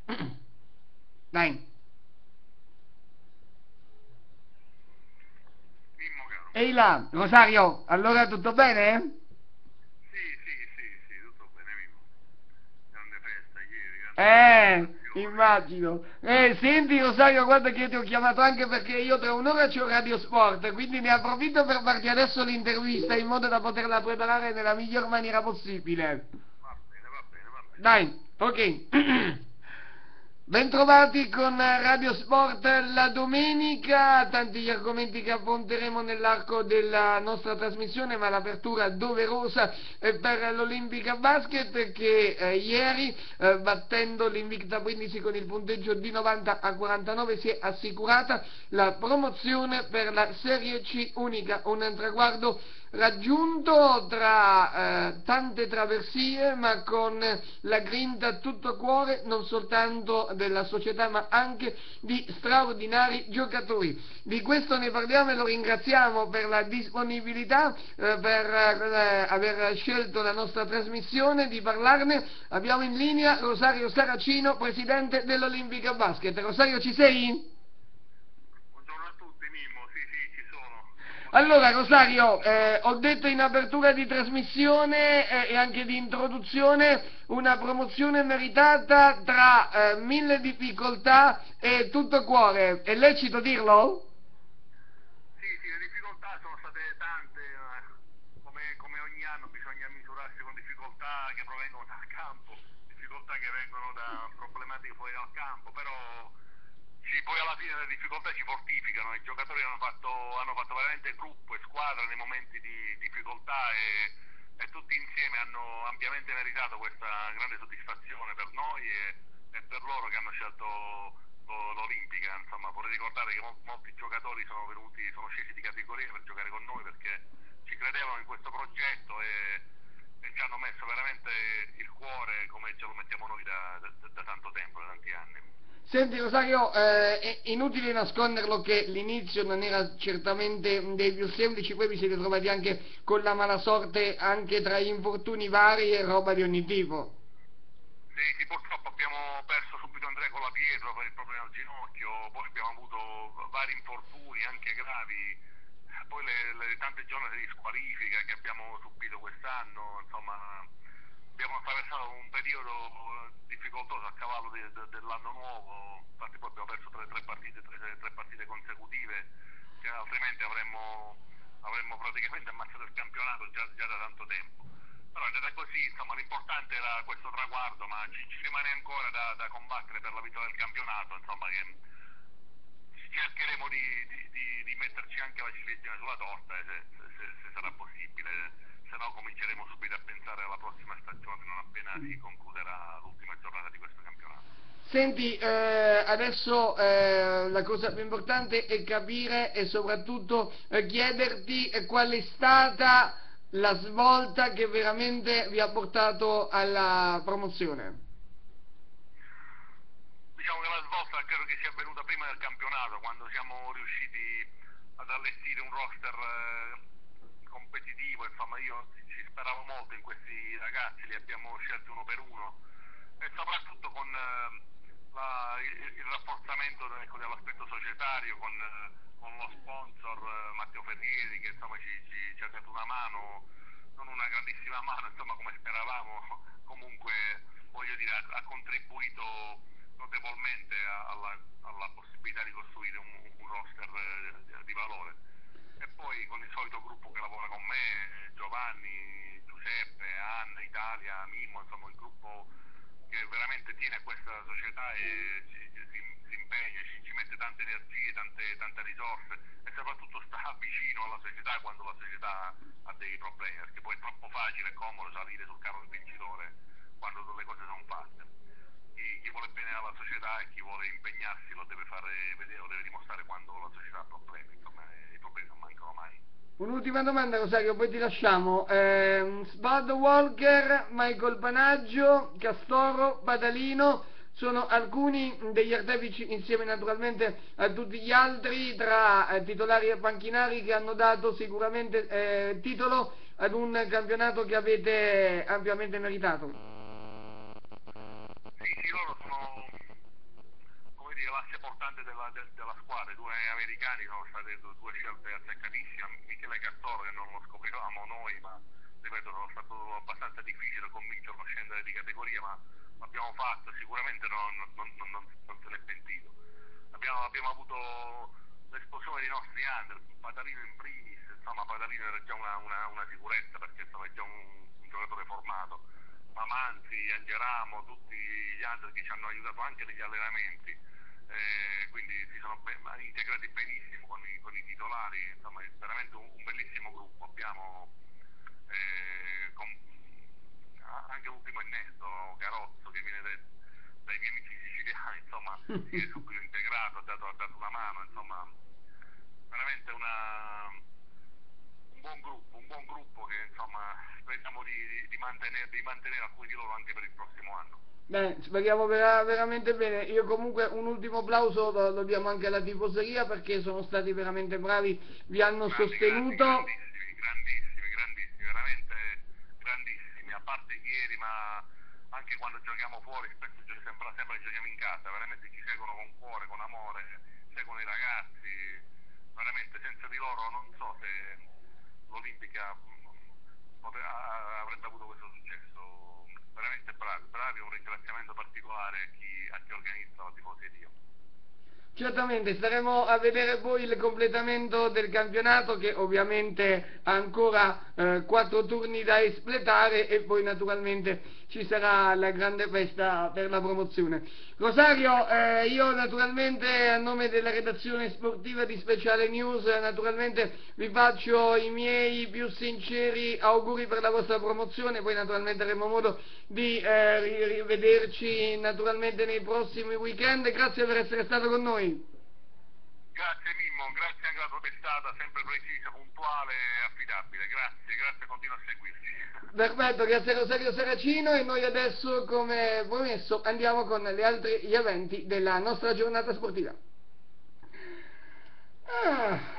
Dai. Mimmo caro. Ehi là, Rosario, allora tutto bene? Sì, tutto bene, Mimmo. Grande festa ieri, grande manifestazione. Immagino. Senti Rosario, guarda che io ti ho chiamato anche perché io tra un'ora c'ho Radio Sport, quindi ne approfitto per farti adesso l'intervista in modo da poterla preparare nella miglior maniera possibile. Va bene, va bene. Dai, ok. Bentrovati con Radio Sport la domenica, tanti gli argomenti che affronteremo nell'arco della nostra trasmissione, ma l'apertura doverosa è per l'Olimpica Basket che ieri, battendo l'Invicta Brindisi con il punteggio di 90-49, si è assicurata la promozione per la Serie C unica, un traguardo raggiunto tra tante traversie, ma con la grinta a tutto cuore non soltanto della società ma anche di straordinari giocatori. Di questo ne parliamo e lo ringraziamo per la disponibilità, per aver scelto la nostra trasmissione di parlarne. Abbiamo in linea Rosario Saracino, presidente dell'Olimpica Basket. Rosario, ci sei? Buongiorno a tutti, Mimmo. Sì, ci sono. Allora Rosario, ho detto in apertura di trasmissione e anche di introduzione una promozione meritata tra mille difficoltà e tutto cuore. È lecito dirlo? Sì, le difficoltà sono state tante, come ogni anno bisogna misurarsi con difficoltà che provengono dal campo, difficoltà che vengono da problematiche fuori dal campo, però poi alla fine le difficoltà ci fortificano, i giocatori hanno fatto veramente gruppo e squadra nei momenti di difficoltà e tutti insieme hanno ampiamente meritato questa grande soddisfazione per noi e per loro che hanno scelto l'Olimpica. Insomma, vorrei ricordare che molti giocatori sono scesi di categoria per giocare con noi perché ci credevano in questo progetto e ci hanno messo veramente il cuore come ce lo mettiamo noi da tanto tempo, da tanti anni. Senti Rosario, è inutile nasconderlo che l'inizio non era certamente dei più semplici, poi vi siete trovati anche con la mala sorte anche tra infortuni vari e roba di ogni tipo. Sì, purtroppo abbiamo perso subito Andrea Colapietro per il problema al ginocchio, poi abbiamo avuto vari infortuni, anche gravi, poi le tante giornate di squalifica che abbiamo subito quest'anno, insomma, abbiamo attraversato un periodo difficoltoso a cavallo dell'anno nuovo, infatti poi abbiamo perso tre partite consecutive, che altrimenti avremmo praticamente ammazzato il campionato già da tanto tempo. Però è andata così, insomma l'importante era questo traguardo, ma ci rimane ancora da combattere per la vittoria del campionato, insomma che cercheremo di metterci anche la ciliegina sulla torta se sarà possibile, se no cominceremo subito a pensare alla prossima stagione non appena si concluderà l'ultima giornata di questo campionato. Senti, adesso la cosa più importante è capire e soprattutto chiederti qual è stata la svolta che veramente vi ha portato alla promozione. Diciamo che la svolta credo che sia avvenuta prima del campionato, quando siamo riusciti ad allestire un roster competitivo, insomma io ci speravo molto in questi ragazzi, li abbiamo scelti uno per uno e soprattutto con il rafforzamento dell'aspetto societario, con lo sponsor Matteo Ferrieri che insomma ci ha dato una mano, non una grandissima mano, insomma come speravamo, comunque voglio dire ha contribuito notevolmente alla possibilità di costruire un roster di valore. E poi con il solito gruppo che lavora con me, Giovanni, Giuseppe, Anna, Italia, Mimmo, insomma il gruppo che veramente tiene a questa società e si impegna, ci mette tante energie, tante risorse e soprattutto sta vicino alla società quando la società ha dei problemi, perché poi è troppo facile e comodo salire sul carro del vincitore quando le cose sono fatte. Chi vuole bene alla società e chi vuole impegnarsi lo deve fare vedere, lo deve dimostrare quando la società ha problemi, insomma i problemi non mancano mai. Un'ultima domanda Rosario, poi ti lasciamo. Spad Walker, Michael Panaggio, Castoro, Badalino sono alcuni degli artefici, insieme naturalmente a tutti gli altri, tra titolari e panchinari, che hanno dato sicuramente titolo ad un campionato che avete ampiamente meritato. Sì, loro l'asse portante della squadra. I due americani sono state due scelte azzeccatissime. Michele Castoro, che non lo scoprivamo noi, ma ripeto, sono stato abbastanza difficile convincerlo a scendere di categoria, ma l'abbiamo fatto, sicuramente non se n'è pentito. Abbiamo avuto l'esplosione dei nostri under, Patalino in primis, insomma Patalino era già una sicurezza, perché insomma è già un giocatore formato, ma Manzi, Angeramo, tutti gli altri che ci hanno aiutato anche negli allenamenti, quindi si sono integrati benissimo con i titolari, insomma è veramente un bellissimo gruppo. Abbiamo anche l'ultimo innesto, Carozzo, che viene dai miei amici siciliani, insomma si è subito integrato, ha dato una mano, insomma veramente un buon gruppo che insomma speriamo di mantenere alcuni di loro anche per il prossimo anno. Beh, speriamo veramente bene. Io comunque un ultimo applauso lo diamo anche alla tifoseria, perché sono stati veramente bravi, vi hanno sostenuto. Grandissimi, veramente grandissimi, a parte ieri, ma anche quando giochiamo fuori spesso sembra che giochiamo in casa, veramente ci seguono con cuore, con amore, seguono i ragazzi, veramente senza di loro non so se l'Olimpica avrebbe avuto questo successo. Veramente bravi, un ringraziamento particolare a chi organizza la tifoseria. Certamente staremo a vedere poi il completamento del campionato, che ovviamente ha ancora 4 turni da espletare, e poi naturalmente ci sarà la grande festa per la promozione. Rosario, io naturalmente a nome della redazione sportiva di Speciale News naturalmente vi faccio i miei più sinceri auguri per la vostra promozione, poi naturalmente avremo modo di rivederci naturalmente nei prossimi weekend. Grazie per essere stato con noi. Grazie Mimmo, grazie anche alla tua testata, sempre precisa, puntuale e affidabile. Grazie, continua a seguirci. Perfetto, grazie a Rosario Saracino, e noi adesso, come promesso, andiamo con gli eventi della nostra giornata sportiva.